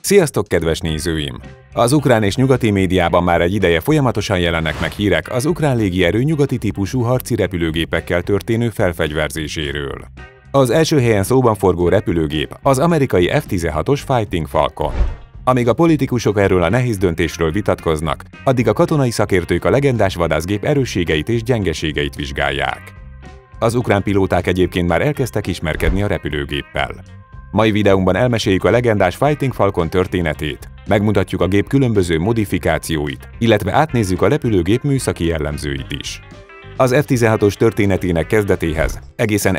Sziasztok, kedves nézőim! Az ukrán és nyugati médiában már egy ideje folyamatosan jelennek meg hírek az ukrán légierő nyugati típusú harci repülőgépekkel történő felfegyverzéséről. Az első helyen szóban forgó repülőgép az amerikai F-16-os Fighting Falcon. Amíg a politikusok erről a nehéz döntésről vitatkoznak, addig a katonai szakértők a legendás vadászgép erősségeit és gyengeségeit vizsgálják. Az ukrán pilóták egyébként már elkezdtek ismerkedni a repülőgéppel. Mai videónkban elmeséljük a legendás Fighting Falcon történetét, megmutatjuk a gép különböző modifikációit, illetve átnézzük a repülőgép műszaki jellemzőit is. Az F-16-os történetének kezdetéhez egészen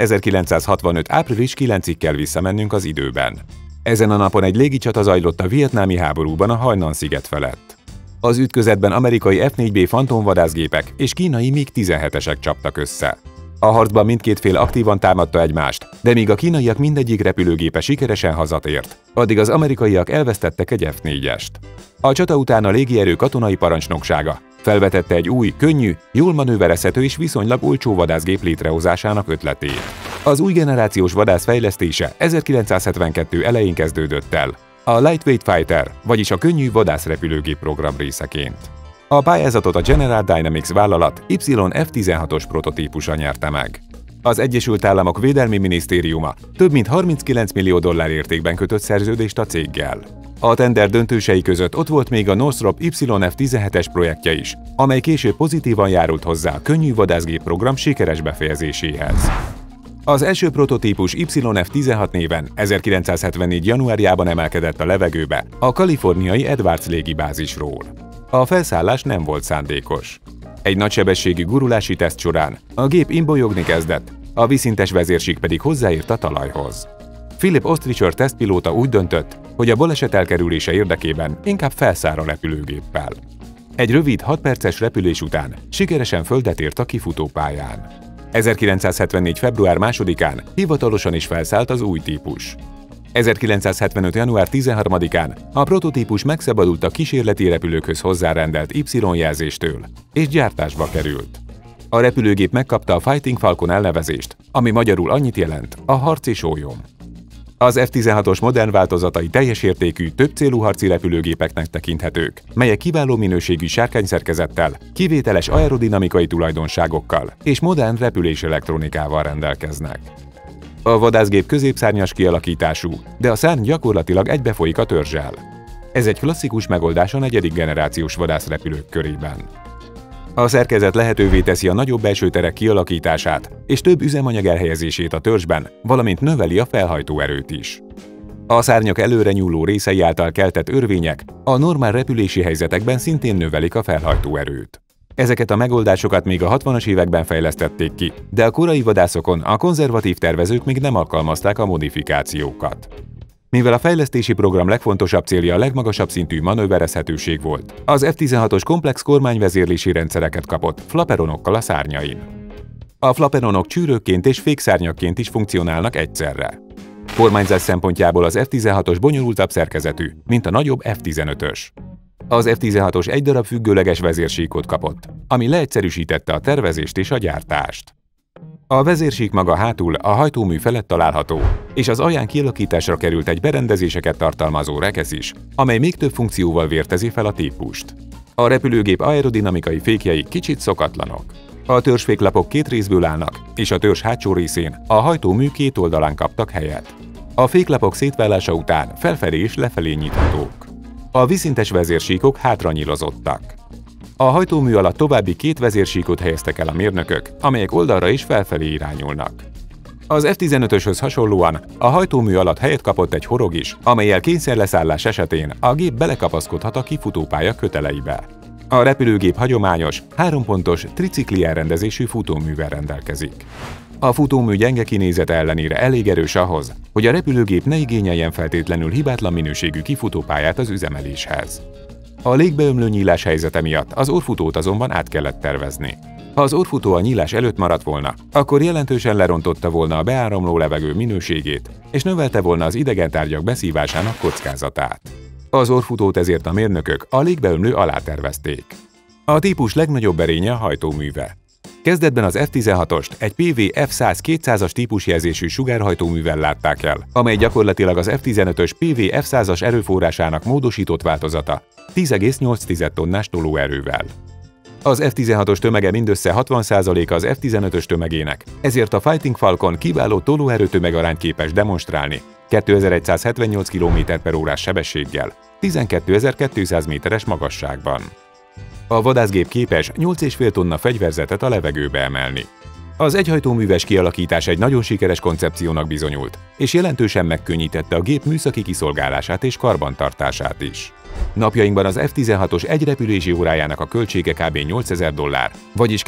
1965. április 9-ig kell visszamennünk az időben. Ezen a napon egy légicsata zajlott a vietnámi háborúban a Hainan-sziget felett. Az ütközetben amerikai F-4B Phantom vadászgépek és kínai MiG-17-esek csaptak össze. A harcban mindkét fél aktívan támadta egymást, de míg a kínaiak mindegyik repülőgépe sikeresen hazatért, addig az amerikaiak elvesztettek egy F-4-est. A csata után a légierő katonai parancsnoksága felvetette egy új, könnyű, jól manőverezhető és viszonylag olcsó vadászgép létrehozásának ötletét. Az új generációs vadász fejlesztése 1972 elején kezdődött el, a Lightweight Fighter, vagyis a könnyű vadászrepülőgép program részeként. A pályázatot a General Dynamics vállalat YF-16-os prototípusa nyerte meg. Az Egyesült Államok Védelmi Minisztériuma több mint $39 millió értékben kötött szerződést a céggel. A tender döntősei között ott volt még a Northrop YF-17-es projektje is, amely később pozitívan járult hozzá a könnyű vadászgép program sikeres befejezéséhez. Az első prototípus YF-16 néven 1974. januárjában emelkedett a levegőbe a kaliforniai Edwards légibázisról. A felszállás nem volt szándékos. Egy nagysebességű gurulási teszt során a gép imbolyogni kezdett, a vízszintes vezérsík pedig hozzáért a talajhoz. Philip Ostricher tesztpilóta úgy döntött, hogy a baleset elkerülése érdekében inkább felszáll a repülőgéppel. Egy rövid 6 perces repülés után sikeresen földet ért a kifutópályán. 1974. február 2-án hivatalosan is felszállt az új típus. 1975. január 13-án a prototípus megszabadult a kísérleti repülőkhöz hozzárendelt Y-jelzéstől, és gyártásba került. A repülőgép megkapta a Fighting Falcon elnevezést, ami magyarul annyit jelent, a harci sólyom. Az F-16-os modern változatai teljes értékű, többcélú harci repülőgépeknek tekinthetők, melyek kiváló minőségű sárkányszerkezettel, kivételes aerodinamikai tulajdonságokkal és modern repülés elektronikával rendelkeznek. A vadászgép középszárnyas kialakítású, de a szárny gyakorlatilag egybefolyik a törzsel. Ez egy klasszikus megoldás a negyedik generációs vadászrepülők körében. A szerkezet lehetővé teszi a nagyobb belső terek kialakítását és több üzemanyag elhelyezését a törzsben, valamint növeli a felhajtóerőt is. A szárnyak előre nyúló részei által keltett örvények a normál repülési helyzetekben szintén növelik a felhajtóerőt. Ezeket a megoldásokat még a 60-as években fejlesztették ki, de a korai vadászokon a konzervatív tervezők még nem alkalmazták a modifikációkat. Mivel a fejlesztési program legfontosabb célja a legmagasabb szintű manőverezhetőség volt, az F-16-os komplex kormányvezérlési rendszereket kapott flaperonokkal a szárnyain. A flaperonok csűrőkként és fékszárnyakként is funkcionálnak egyszerre. Kormányzás szempontjából az F-16-os bonyolultabb szerkezetű, mint a nagyobb F-15-ös. Az F-16-os egy darab függőleges vezérsíkot kapott, ami leegyszerűsítette a tervezést és a gyártást. A vezérsík maga hátul a hajtómű felett található, és az alján kialakításra került egy berendezéseket tartalmazó rekesz is, amely még több funkcióval vértezi fel a típust. A repülőgép aerodinamikai fékjei kicsit szokatlanok. A törzsféklapok két részből állnak, és a törzs hátsó részén a hajtómű két oldalán kaptak helyet. A féklapok szétválása után felfelé és lefelé nyithatók. A vízszintes vezérsíkok hátranyilozottak. A hajtómű alatt további két vezérsíkot helyeztek el a mérnökök, amelyek oldalra és felfelé irányulnak. Az F-15-öshöz hasonlóan a hajtómű alatt helyet kapott egy horog is, amellyel kényszerleszállás esetén a gép belekapaszkodhat a kifutópálya köteleibe. A repülőgép hagyományos, 3 pontos tricikli elrendezésű futóművel rendelkezik. A futómű gyenge kinézete ellenére elég erős ahhoz, hogy a repülőgép ne igényeljen feltétlenül hibátlan minőségű kifutópályát az üzemeléshez. A légbeömlő nyílás helyzete miatt az orrfutót azonban át kellett tervezni. Ha az orrfutó a nyílás előtt maradt volna, akkor jelentősen lerontotta volna a beáramló levegő minőségét, és növelte volna az idegen tárgyak beszívásának kockázatát. Az orrfutót ezért a mérnökök a légbeömlő alá tervezték. A típus legnagyobb erénye a hajtóműve. Kezdetben az F-16-ost egy PV F-100-200-as típusjelzésű sugárhajtóművel látták el, amely gyakorlatilag az F-15-ös PV F-100-as erőforrásának módosított változata, 10,8 tonnás tolóerővel. Az F-16-os tömege mindössze 60%-a az F-15-ös tömegének, ezért a Fighting Falcon kiváló tolóerő-tömegarányt képes demonstrálni 2178 km/órás sebességgel, 12.200 méteres magasságban. A vadászgép képes 8,5 tonna fegyverzetet a levegőbe emelni. Az egyhajtóműves kialakítás egy nagyon sikeres koncepciónak bizonyult, és jelentősen megkönnyítette a gép műszaki kiszolgálását és karbantartását is. Napjainkban az F-16-os egy repülési órájának a költsége kb. $8000, vagyis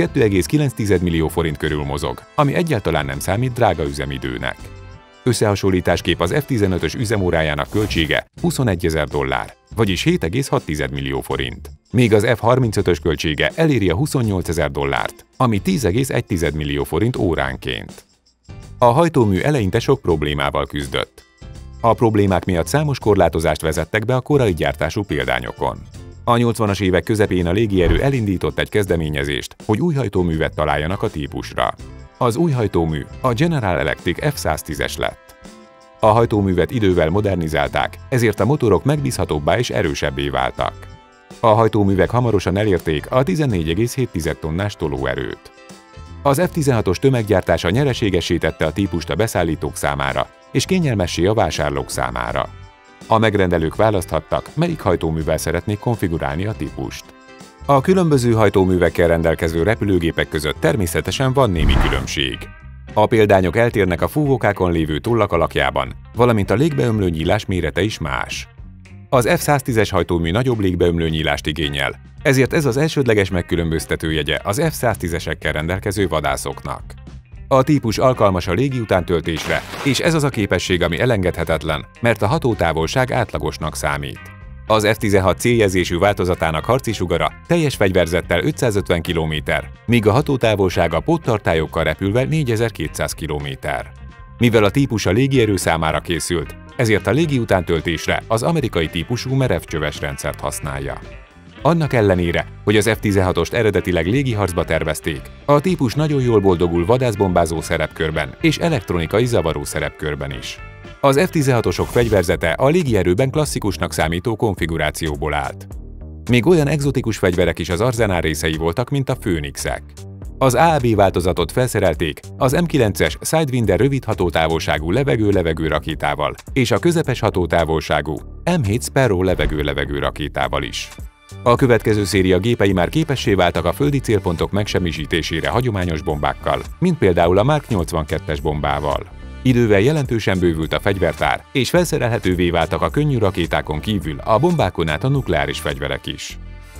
2,9 millió forint körül mozog, ami egyáltalán nem számít drága üzemidőnek. Összehasonlításképp az F-15-ös üzemórájának költsége $21,000, vagyis 7,6 millió forint. Míg az F-35-ös költsége eléri a $28,000, ami 10,1 millió forint óránként. A hajtómű eleinte sok problémával küzdött. A problémák miatt számos korlátozást vezettek be a korai gyártású példányokon. A 80-as évek közepén a légierő elindított egy kezdeményezést, hogy új hajtóművet találjanak a típusra. Az új hajtómű a General Electric F-110-es lett. A hajtóművet idővel modernizálták, ezért a motorok megbízhatóbbá és erősebbé váltak. A hajtóművek hamarosan elérték a 14,7 tonnás tolóerőt. Az F-16-os tömeggyártása nyereségessé tette a típust a beszállítók számára, és kényelmessé a vásárlók számára. A megrendelők választhattak, melyik hajtóművel szeretnék konfigurálni a típust. A különböző hajtóművekkel rendelkező repülőgépek között természetesen van némi különbség. A példányok eltérnek a fúvókákon lévő tollak alakjában, valamint a légbeömlő nyílás mérete is más. Az F-110-es hajtómű nagyobb légbeömlő nyílást igényel, ezért ez az elsődleges megkülönböztetőjegye az F-110-esekkel rendelkező vadászoknak. A típus alkalmas a légi utántöltésre, és ez az a képesség, ami elengedhetetlen, mert a hatótávolság átlagosnak számít. Az F-16 céljezésű változatának harci sugara teljes fegyverzettel 550 km, míg a hatótávolsága póttartályokkal repülve 4200 km. Mivel a típus a légierő számára készült, ezért a légi utántöltésre az amerikai típusú merevcsöves rendszert használja. Annak ellenére, hogy az F-16-ost eredetileg légiharcba tervezték, a típus nagyon jól boldogul vadászbombázó szerepkörben és elektronikai zavaró szerepkörben is. Az F-16-osok fegyverzete a légierőben klasszikusnak számító konfigurációból állt. Még olyan egzotikus fegyverek is az arzenál részei voltak, mint a Phoenixek. Az AAB változatot felszerelték az M9-es Sidewinder rövid hatótávolságú levegő-levegő rakétával és a közepes hatótávolságú M7 Sparrow levegő-levegő rakétával is. A következő széria gépei már képessé váltak a földi célpontok megsemmisítésére hagyományos bombákkal, mint például a Mark 82-es bombával. Idővel jelentősen bővült a fegyvertár, és felszerelhetővé váltak a könnyű rakétákon kívül a bombákon át a nukleáris fegyverek is.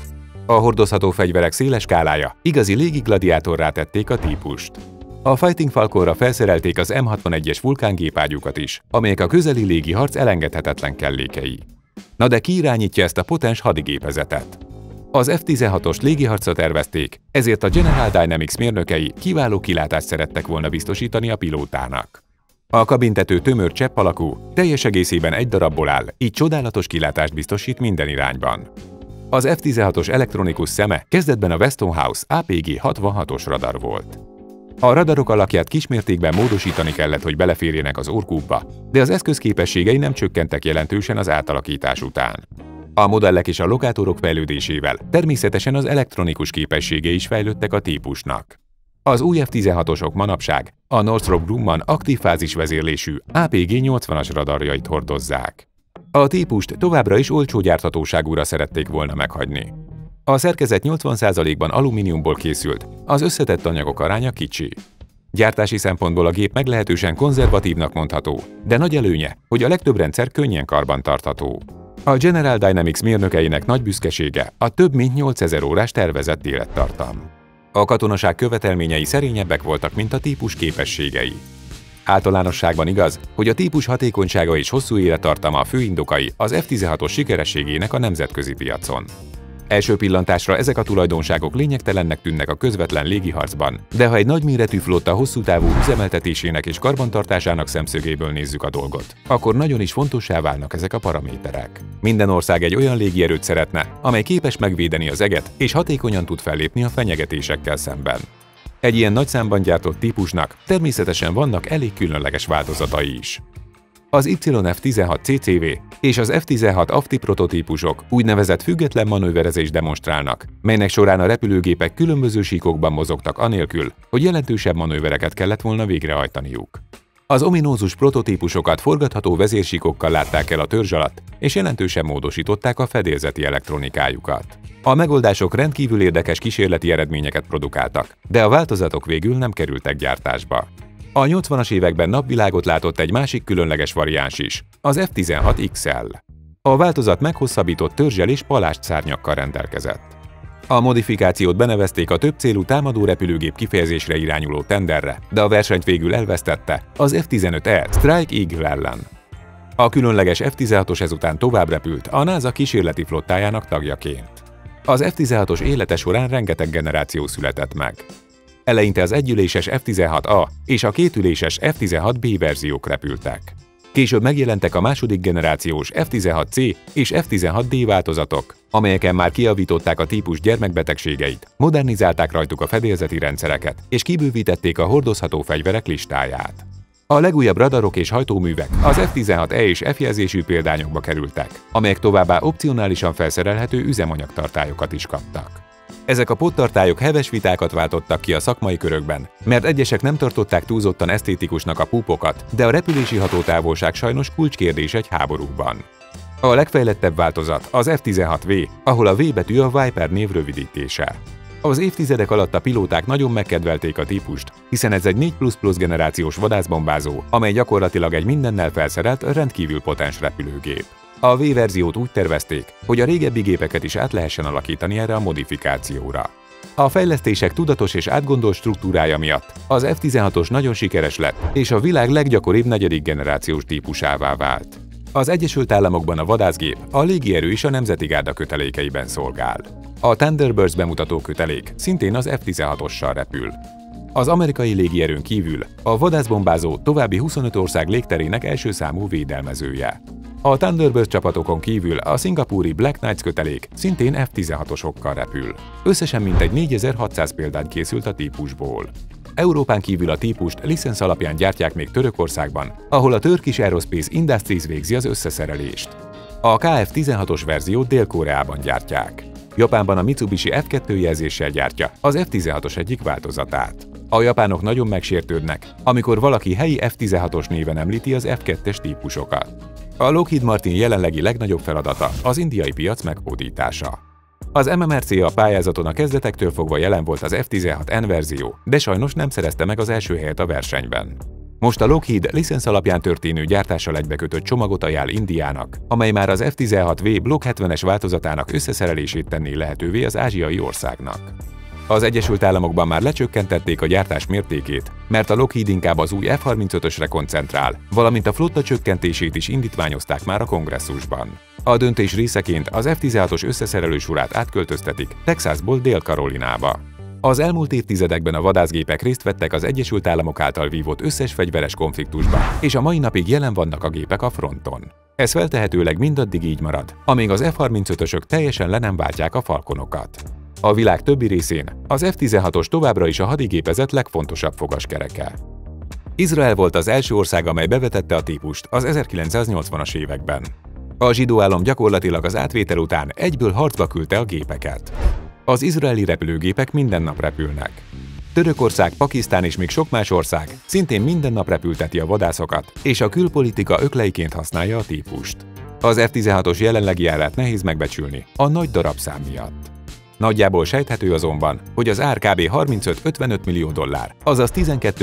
A hordozható fegyverek széles skálája igazi légi gladiátorrá tették a típust. A Fighting Falconra felszerelték az M61-es vulkángépágyúkat is, amelyek a közeli légi harc elengedhetetlen kellékei. Na de ki irányítja ezt a potens hadigépezetet? Az F-16-os légiharcra tervezték, ezért a General Dynamics mérnökei kiváló kilátást szerettek volna biztosítani a pilótának. A kabintető tömör csepp alakú, teljes egészében egy darabból áll, így csodálatos kilátást biztosít minden irányban. Az F-16-os elektronikus szeme kezdetben a Westinghouse APG-66-os radar volt. A radarok alakját kismértékben módosítani kellett, hogy beleférjenek az orkútba, de az eszköz képességei nem csökkentek jelentősen az átalakítás után. A modellek és a lokátorok fejlődésével természetesen az elektronikus képességei is fejlődtek a típusnak. Az új F-16-osok manapság a Northrop Grumman aktív fázisvezérlésű APG-80-as radarjait hordozzák. A típust továbbra is olcsó gyárthatóságúra szerették volna meghagyni. A szerkezet 80%-ban alumíniumból készült, az összetett anyagok aránya kicsi. Gyártási szempontból a gép meglehetősen konzervatívnak mondható, de nagy előnye, hogy a legtöbb rendszer könnyen karbantartható. A General Dynamics mérnökeinek nagy büszkesége a több mint 8000 órás tervezett élettartam. A katonaság követelményei szerényebbek voltak, mint a típus képességei. Általánosságban igaz, hogy a típus hatékonysága és hosszú élettartama a fő indokai az F-16-os sikerességének a nemzetközi piacon. Első pillantásra ezek a tulajdonságok lényegtelennek tűnnek a közvetlen légiharcban, de ha egy nagyméretű flotta hosszú távú üzemeltetésének és karbantartásának szemszögéből nézzük a dolgot, akkor nagyon is fontossá válnak ezek a paraméterek. Minden ország egy olyan légierőt szeretne, amely képes megvédeni az eget és hatékonyan tud fellépni a fenyegetésekkel szemben. Egy ilyen nagy számban gyártott típusnak természetesen vannak elég különleges változatai is. Az YF-16CCV és az F-16 AFTI prototípusok úgynevezett független manőverezést demonstrálnak, melynek során a repülőgépek különböző síkokban mozogtak anélkül, hogy jelentősebb manővereket kellett volna végrehajtaniuk. Az ominózus prototípusokat forgatható vezérsíkokkal látták el a törzs alatt, és jelentősen módosították a fedélzeti elektronikájukat. A megoldások rendkívül érdekes kísérleti eredményeket produkáltak, de a változatok végül nem kerültek gyártásba. A 80-as években napvilágot látott egy másik különleges variáns is, az F-16 XL. A változat meghosszabbított törzsel és palást szárnyakkal rendelkezett. A modifikációt benevezték a többcélú támadó repülőgép kifejezésre irányuló tenderre, de a versenyt végül elvesztette az F-15E Strike Eagle ellen. A különleges F-16-os ezután tovább repült a NASA kísérleti flottájának tagjaként. Az F-16-os élete során rengeteg generáció született meg. Eleinte az együléses F-16A és a kétüléses F-16B verziók repültek. Később megjelentek a második generációs F-16C és F-16D változatok, amelyeken már kijavították a típus gyermekbetegségeit, modernizálták rajtuk a fedélzeti rendszereket és kibővítették a hordozható fegyverek listáját. A legújabb radarok és hajtóművek az F-16E és F jelzésű példányokba kerültek, amelyek továbbá opcionálisan felszerelhető üzemanyagtartályokat is kaptak. Ezek a póttartályok heves vitákat váltottak ki a szakmai körökben, mert egyesek nem tartották túlzottan esztétikusnak a púpokat, de a repülési hatótávolság sajnos kulcskérdés egy háborúban. A legfejlettebb változat az F-16V, ahol a V betű a Viper név rövidítése. Az évtizedek alatt a pilóták nagyon megkedvelték a típust, hiszen ez egy 4++ generációs vadászbombázó, amely gyakorlatilag egy mindennel felszerelt, rendkívül potens repülőgép. A V-verziót úgy tervezték, hogy a régebbi gépeket is át lehessen alakítani erre a modifikációra. A fejlesztések tudatos és átgondolt struktúrája miatt az F-16-os nagyon sikeres lett, és a világ leggyakoribb negyedik generációs típusává vált. Az Egyesült Államokban a vadászgép, a légierő és a Nemzeti Gárda kötelékeiben szolgál. A Thunderbirds bemutató kötelék szintén az F-16-ossal repül. Az amerikai légierőn kívül a vadászbombázó további 25 ország légterének első számú védelmezője. A Thunderbirds csapatokon kívül a szingapúri Black Knights kötelék szintén F-16-osokkal repül. Összesen mintegy 4600 példány készült a típusból. Európán kívül a típust licensz alapján gyártják még Törökországban, ahol a Turkish Aerospace Industries végzi az összeszerelést. A KF-16-os verziót Dél-Koreában gyártják. Japánban a Mitsubishi F2 jelzéssel gyártja az F-16-os egyik változatát. A japánok nagyon megsértődnek, amikor valaki helyi F-16-os néven említi az F2-es típusokat. A Lockheed Martin jelenlegi legnagyobb feladata az indiai piac meghódítása. Az MMRC a pályázaton a kezdetektől fogva jelen volt az F-16N verzió, de sajnos nem szerezte meg az első helyet a versenyben. Most a Lockheed licensz alapján történő gyártással egybekötött csomagot ajánl Indiának, amely már az F-16V Block 70-es változatának összeszerelését tenné lehetővé az ázsiai országnak. Az Egyesült Államokban már lecsökkentették a gyártás mértékét, mert a Lockheed inkább az új F-35-ösre koncentrál, valamint a flotta csökkentését is indítványozták már a kongresszusban. A döntés részeként az F-16-os összeszerelő sorát átköltöztetik Texasból Dél-Karolinába. Az elmúlt évtizedekben a vadászgépek részt vettek az Egyesült Államok által vívott összes fegyveres konfliktusban, és a mai napig jelen vannak a gépek a fronton. Ez feltehetőleg mindaddig így marad, amíg az F-35-ösök teljesen le nem váltják a Falconokat. A világ többi részén az F-16-os továbbra is a hadigépezet legfontosabb fogaskereke. Izrael volt az első ország, amely bevetette a típust az 1980-as években. A zsidó állam gyakorlatilag az átvétel után egyből harcba küldte a gépeket. Az izraeli repülőgépek minden nap repülnek. Törökország, Pakisztán és még sok más ország szintén minden nap repülteti a vadászokat, és a külpolitika ökleiként használja a típust. Az F-16-os jelenlegi árát nehéz megbecsülni a nagy darabszám miatt. Nagyjából sejthető azonban, hogy az ár kb. 35-55 millió dollár, azaz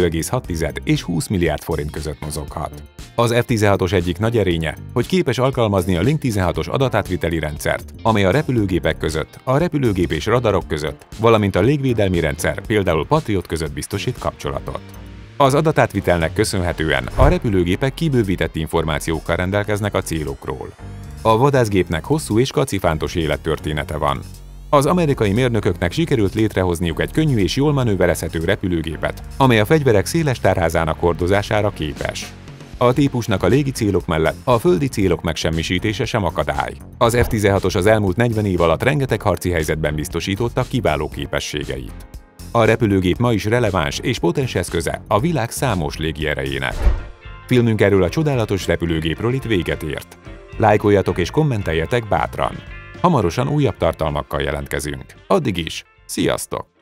12,6 és 20 milliárd forint között mozoghat. Az F-16-os egyik nagy erénye, hogy képes alkalmazni a Link 16-os adatátviteli rendszert, amely a repülőgépek között, a repülőgép és radarok között, valamint a légvédelmi rendszer, például Patriot között biztosít kapcsolatot. Az adatátvitelnek köszönhetően a repülőgépek kibővített információkkal rendelkeznek a célokról. A vadászgépnek hosszú és kacifántos élettörténete van. Az amerikai mérnököknek sikerült létrehozniuk egy könnyű és jól manőverezhető repülőgépet, amely a fegyverek széles tárházának hordozására képes. A típusnak a légi célok mellett a földi célok megsemmisítése sem akadály. Az F-16-os az elmúlt 40 év alatt rengeteg harci helyzetben biztosította kiváló képességeit. A repülőgép ma is releváns és potens eszköze a világ számos légierejének. Filmünk erről a csodálatos repülőgépről itt véget ért. Lájkoljatok és kommenteljetek bátran. Hamarosan újabb tartalmakkal jelentkezünk. Addig is, sziasztok!